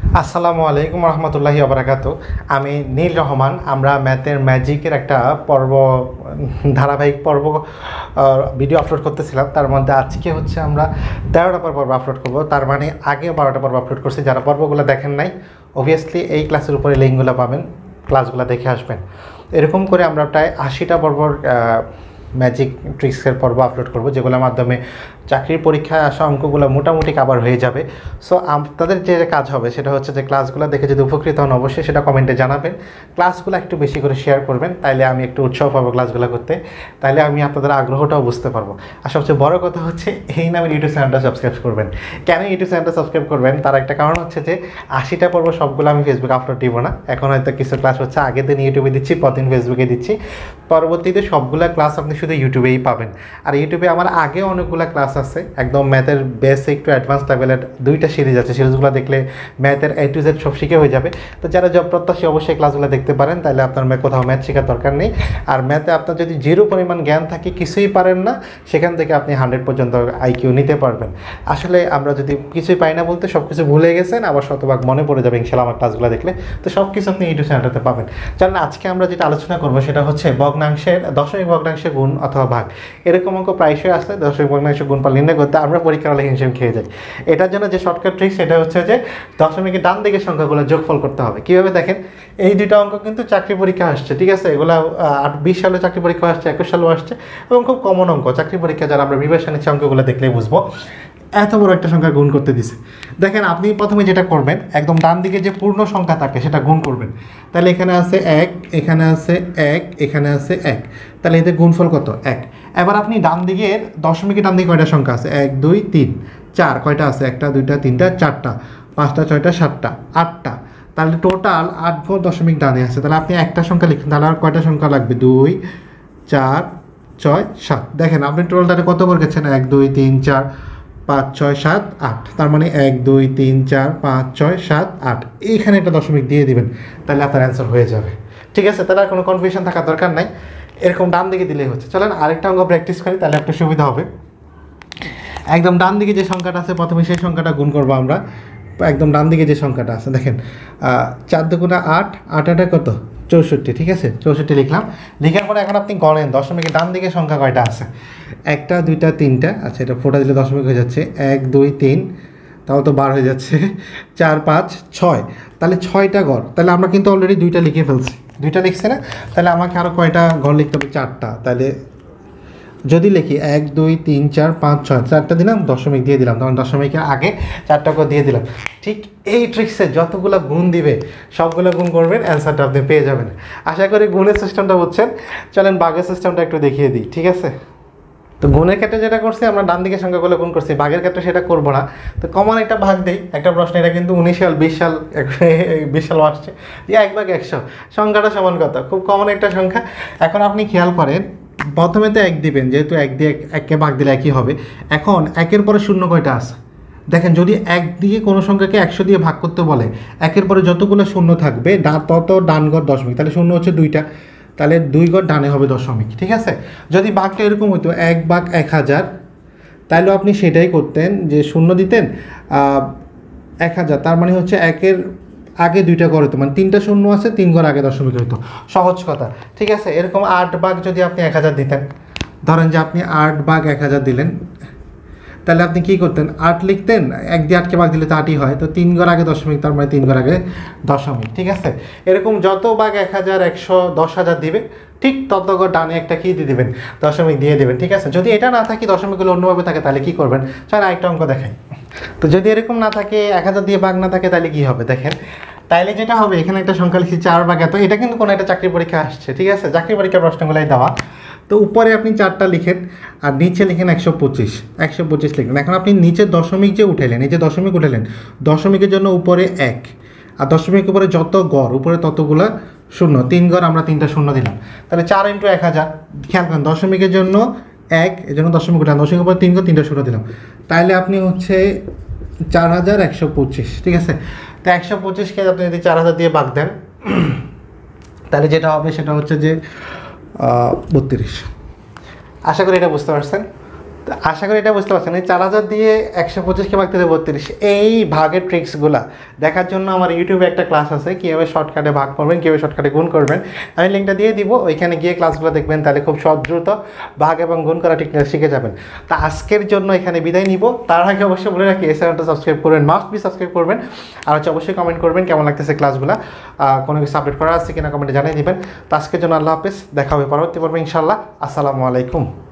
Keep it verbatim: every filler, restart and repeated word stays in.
আসসালামু আলাইকুম রহমতুল্লাহি ওবারাকাতু। আমি নীল রহমান। আমরা ম্যাথের ম্যাজিকের একটা পর্ব ধারাবাহিক পর্ব ভিডিও আপলোড করতেছিলাম। তার মধ্যে আজকে হচ্ছে আমরা তেরোটা পর্ব আপলোড করব। তার মানে আগে বারোটা পর্ব আপলোড করছি। যারা পর্বগুলো দেখেন নাই, অবভিয়াসলি এই ক্লাসের উপরে লিঙ্কগুলো পাবেন, ক্লাসগুলো দেখে আসবেন। এরকম করে আমরা প্রায় আশিটা পর্বর ম্যাজিক ট্রিক্সের পর্ব আপলোড করব, যেগুলোর মাধ্যমে চাকরির পরীক্ষায় আসা অঙ্কগুলো মোটামুটি কাভার হয়ে যাবে। সো আপনাদের যে কাজ হবে সেটা হচ্ছে যে ক্লাসগুলো দেখে যদি উপকৃত হন অবশ্যই সেটা কমেন্টে জানাবেন। ক্লাসগুলো একটু বেশি করে শেয়ার করবেন, তাইলে আমি একটু উৎসাহ পাবো ক্লাসগুলো করতে, তাইলে আমি আপনাদের আগ্রহটাও বুঝতে পারবো। আর সবচেয়ে বড় কথা হচ্ছে এই নামের ইউটিউব চ্যানেলটা সাবস্ক্রাইব করবেন। কেন ইউটিউব চ্যানেলটা সাবস্ক্রাইব করবেন? তার একটা কারণ হচ্ছে যে আশিটা পর্ব সবগুলো আমি ফেসবুকে আপলোড দিব না। এখন হয়তো কিছু ক্লাস হচ্ছে আগের দিন ইউটিউবে দিচ্ছি, পরদিন ফেসবুকে দিচ্ছি। পরবর্তীতে সবগুলো ক্লাস আপনি শুধু ইউটিউবেই পাবেন। আর ইউটিউবে আমার আগে অনেকগুলো ক্লাস আছে, একদম ম্যাথের বেসিক টু অ্যাডভান্স লেভেলের দুইটা সিরিজ আছে। সিরিজগুলো দেখলে ম্যাথের এ টু জেড সব শিখে হয়ে যাবে। তো যারা জব প্রত্যাশী অবশ্যই ক্লাসগুলো দেখতে পারেন, তাহলে আপনার কোথাও ম্যাথ শেখার দরকার নেই। আর ম্যাথে আপনার যদি জিরো পরিমাণ জ্ঞান থাকে, কিছুই পারেন না, সেখান থেকে আপনি হান্ড্রেড পর্যন্ত আইকিউ নিতে পারবেন। আসলে আমরা যদি কিছুই পাই না বলতে সব কিছু ভুলে গেছেন, আবার শতভাগ মনে পড়ে যাবে ইনশাল্লাহ আমার ক্লাসগুলো দেখলে। তো সব কিছু আপনি ইউটিউব চ্যানেলটাতে পাবেন। জানেন আজকে আমরা যেটা আলোচনা করবো সেটা হচ্ছে ভগ্নাংশের দশমিক ভগ্নাংশে গুণ অথবা ভাগ। এরকম অঙ্ক প্রায়শই আসলে দশমিক ভগ্নাংশে গুণফল নির্ণয় করতে আমরা পরীক্ষার হলে হিসেবে খেয়ে যাই। এটার জন্য যে শর্টকাট ট্রিক সেটা হচ্ছে যে দশমিকের ডান দিকের সংখ্যাগুলো যোগফল করতে হবে। কীভাবে দেখেন, এই দুইটা অঙ্ক কিন্তু চাকরি পরীক্ষা আসছে, ঠিক আছে? এগুলো আট বিশ সালে চাকরি পরীক্ষা আসছে, একুশ সালেও আসছে, এবং খুব কমন অঙ্ক। চাকরি পরীক্ষা যারা আমরা বিবেচনা নিচ্ছি অঙ্কগুলো দেখলেই বুঝবো। এত বড় একটা সংখ্যা গুণ করতে দিছে। দেখেন আপনি প্রথমে যেটা করবেন, একদম ডান দিকে যে পূর্ণ সংখ্যা থাকে সেটা গুণ করবেন। তাহলে এখানে আছে এক, এখানে আছে এক, এখানে আছে এক, তাহলে এতে গুণফল কত? এক। এবার আপনি ডান দিকের দশমিকের ডান দিকে কয়টা সংখ্যা আছে? এক, দুই, তিন, চার। কয়টা আছে? একটা, দুইটা, তিনটা, চারটা, পাঁচটা, ছয়টা, সাতটা, আটটা। তাহলে টোটাল আট ঘর দশমিক ডানে আছে। তাহলে আপনি একটা সংখ্যা লিখেন, তাহলে আর কয়টা সংখ্যা লাগবে? দুই, চার, ছয়, সাত। দেখেন আপনি টোটালটাতে কত করে গেছেন? এক, দুই, তিন, চার, পাঁচ, ছয়, সাত, আট। তার মানে এক, দুই, তিন, চার, পাঁচ, ছয়, সাত, আট। এইখানে একটা দশমিক দিয়ে দিবেন, তাহলে আপনার অ্যান্সার হয়ে যাবে। ঠিক আছে? তাহলে আর কোনো কনফিউশন থাকার দরকার নাই, এরকম ডান দিকে দিলেই হচ্ছে। চলেন আরেকটা অঙ্ক প্র্যাকটিস করি, তাহলে একটু সুবিধা হবে। একদম ডান দিকে যে সংখ্যাটা আছে প্রথমে সেই সংখ্যাটা গুণ করবো আমরা। একদম ডান দিকে যে সংখ্যাটা আছে দেখেন, চার দুগুণা আট, আট আটা কত? চৌষট্টি। ঠিক আছে, চৌষট্টি লিখলাম। লিখার পরে এখন আপনি গণেন দশমিকের ডান দিকে সংখ্যা কয়টা আছে। একটা, দুইটা, তিনটা। আচ্ছা, এটা ফোটা দিলে দশমিক হয়ে যাচ্ছে। এক, দুই, তিন, তাও তো বার হয়ে যাচ্ছে। চার, পাঁচ, ছয়, তাহলে ছয়টা ঘর। তাহলে আমরা কিন্তু অলরেডি দুইটা লিখে ফেলছি। দুইটা লিখছে না? তাহলে আমাকে আরও কয়টা ঘর লিখতে হবে? চারটা। তাহলে যদি লিখি এক, দুই, তিন, চার, পাঁচ, ছয়, চারটা দিলাম, দশমিক দিয়ে দিলাম, তখন দশমিকের আগে চারটা করে দিয়ে দিলাম। ঠিক এই ট্রিক্সে যতগুলো গুণ দিবে সবগুলো গুণ করবেন, অ্যান্সারটা আপনি পেয়ে যাবেন। আশা করি গুণের সিস্টেমটা বুঝছেন। চলেন ভাগের সিস্টেমটা একটু দেখিয়ে দিই। ঠিক আছে? তো গুণের ক্ষেত্রে যেটা করছি আমরা ডান দিকে সংখ্যাগুলো গুণ করছি, ভাগের ক্ষেত্রে সেটা করবো না। তো কমন একটা ভাগ দিই। একটা প্রশ্ন, এটা কিন্তু উনিশ সাল বিশ সাল বিশ সাল আসছে, এক ভাগ একশো, সংখ্যাটা সমান কত? খুব কমন একটা সংখ্যা। এখন আপনি খেয়াল করেন, প্রথমে তো এক দিবেন, যেহেতু এক দিয়ে এককে ভাগ দিলে একই হবে। এখন একের পরে শূন্য কয়টা আছে দেখেন। যদি এক দিয়ে কোনো সংখ্যাকে একশো দিয়ে ভাগ করতে বলে, একের পরে যতগুলো শূন্য থাকবে তত ডান ঘর দশমিক। তাহলে শূন্য হচ্ছে দুইটা, তাহলে দুই ঘর ডানে হবে দশমিক। ঠিক আছে? যদি ভাগটা এরকম হতো এক ভাগ এক হাজার, তাহলেও আপনি সেটাই করতেন, যে শূন্য দিতেন এক হাজার, তার মানে হচ্ছে একের আগে দুইটা ঘর হতো, মানে তিনটা শূন্য আছে, তিন ঘর আগে দশমিক হইতো। সহজ কথা। ঠিক আছে? এরকম আট ভাগ যদি আপনি এক হাজার দিতেন, ধরেন যে আপনি আট ভাগ এক হাজার দিলেন, তাহলে আপনি কী করতেন? আট লিখতেন, এক দিয়ে আটকে ভাগ দিলে তো আটই হয়, তো তিন ঘর আগে দশমিক, তার মানে তিন ঘর আগে দশমিক। ঠিক আছে? এরকম যত ভাগ এক হাজার, একশো, দশ হাজার দিবে, ঠিক তত ঘর ডানে একটা কী দিয়ে দেবেন? দশমিক দিয়ে দেবেন। ঠিক আছে? যদি এটা না থাকে, দশমিকগুলো অন্যভাবে থাকে, তাহলে কী করবেন? চল আরেকটা অঙ্ক দেখাই। তো যদি এরকম না থাকে, এক হাজার দিয়ে ভাগ না থাকে, তাহলে কী হবে দেখেন। তাইলে যেটা হবে, এখানে একটা সংখ্যা লিখছি চার ভাগ এত। এটা কিন্তু কোনো একটা চাকরি পরীক্ষা আসছে। ঠিক আছে? চাকরি পরীক্ষার প্রশ্নগুলাই দেওয়া। তো উপরে আপনি চারটা লিখেন, আর নিচে লিখেন একশো পঁচিশ। একশো পঁচিশ লিখলেন। এখন আপনি নিচে দশমিক যে উঠাইলেন, এই যে দশমিক উঠাইলেন, দশমিকের জন্য উপরে এক, আর দশমিক উপরে যত গড় উপরে ততগুলা শূন্য। তিন গড় আমরা তিনটা শূন্য দিলাম, তাহলে চার ইন্টু এক হাজার। খেয়াল করেন, দশমিকের জন্য এক, এই জন্য দশমিক উঠান, দশমিক উপরে তিন গড়, তিনটা শূন্য দিলাম, তাহলে আপনি হচ্ছে চার হাজার একশো পঁচিশ। ঠিক আছে? তো একশো পঁচিশকে আপনি যদি চার হাজার দিয়ে ভাগ দেন, তাহলে যেটা হবে সেটা হচ্ছে যে বত্রিশ। আশা করি এটা বুঝতে পারছেন। তো আশা করি এটা বুঝতে পারছেন, এই চার হাজার দিয়ে একশো পঁচিশকে ভাগ দিতে বত্রিশ, এই ভাগের ট্রিক্সগুলা দেখার জন্য আমার ইউটিউবে একটা ক্লাস আছে, কীভাবে শর্টকাটে ভাগ করবেন, কীভাবে শর্টকাটে গুণ করবেন। আমি লিঙ্কটা দিয়ে দিব, ওইখানে গিয়ে ক্লাসগুলো দেখবেন, তাহলে খুব সহজ দ্রুত ভাগ এবং গুণ করা ঠিক শিখে যাবেন। তা আজকের জন্য এখানে বিদায় নিব। তার আগে অবশ্যই বলে রাখি, এই চ্যানেলটা সাবস্ক্রাইব করবেন, মাস্ট বি সাবস্ক্রাইব করবেন। আর হচ্ছে অবশ্যই কমেন্ট করবেন কেমন লাগতেছে ক্লাসগুলো, কোনো কিছু আপডেট করা আছে কিনা কমেন্টে জানিয়ে দিবেন। তো আজকের জন্য আল্লাহ হাফেজ, দেখা হবে পরবর্তী পর্বে ইনশাআল্লাহ। আসসালামু আলাইকুম।